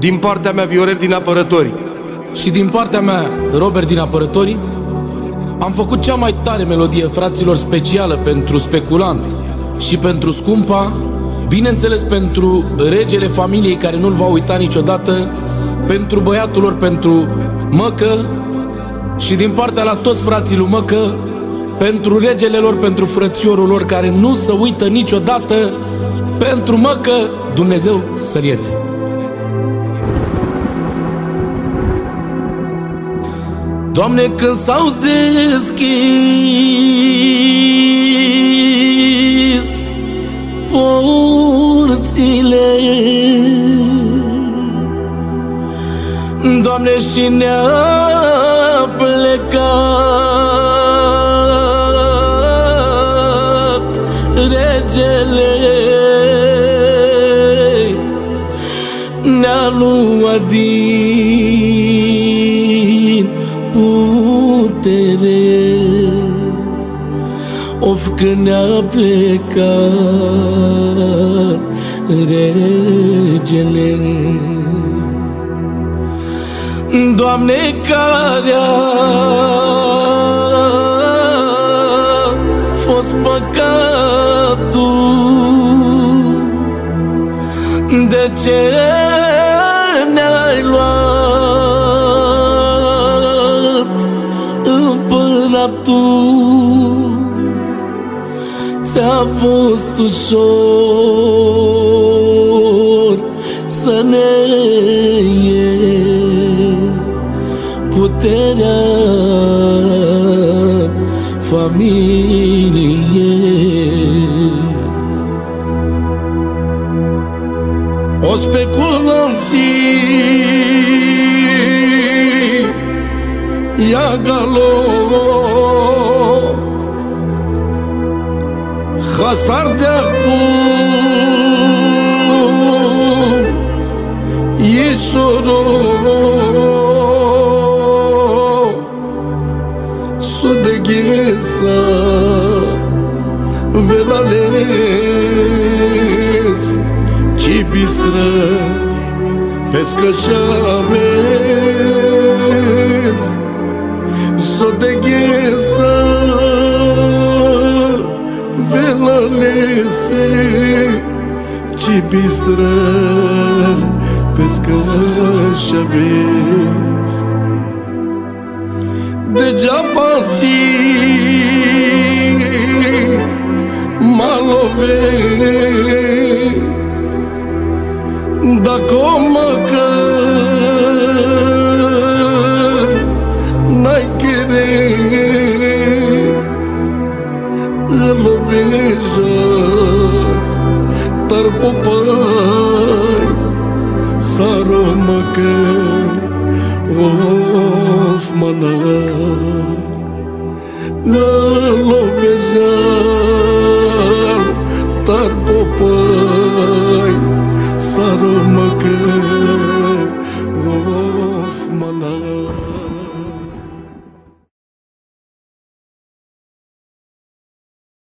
Din partea mea, Viorel din Apărătorii. Și din partea mea, Robert din Apărătorii, am făcut cea mai tare melodie, fraților, specială pentru Speculant și pentru Scumpa, bineînțeles pentru regele familiei care nu-l va uita niciodată, pentru băiatul lor, pentru Măcă, și din partea la toți frații lui Măcă, pentru regele lor, pentru frățiorul lor care nu se uită niciodată, pentru Măcă, Dumnezeu să-l ierte. Doamne, când s-au deschis porțile, Doamne, și ne-a plecat regele, ne-a luat din putere, of când ne-a plecat regele. Doamne, care-a fost păcatul, de ce ne-ai luat împăratul? Ți-a fost ușor să ne iei puterea familiei. O speculație ia galo, hasar de acum e șoro, su de ghesa velales ci bistră pescă șaves, su de ghesa velalese ci bistră pescă șaves. Degeaba si mă lovei, dacă o Măcă n-ai querer, îl loveja tar popai saro Măcă of mana na lovejar tar popai saro Măcă